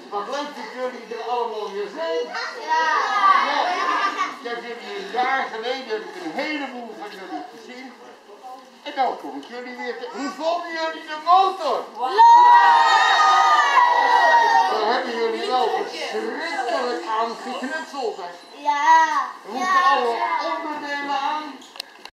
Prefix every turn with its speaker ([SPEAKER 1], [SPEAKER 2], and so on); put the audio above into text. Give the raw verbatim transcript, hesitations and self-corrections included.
[SPEAKER 1] Wat leuk dat jullie er allemaal weer zijn. Ja. Ik heb jullie een jaar geleden heb ik een heleboel van jullie gezien. En dan kom ik jullie weer te... Hoe vonden jullie de motor? Wow. Daar hebben jullie wel verschrikkelijk aan geknutseld. Hè? Ja. We moeten alle onderdelen aan.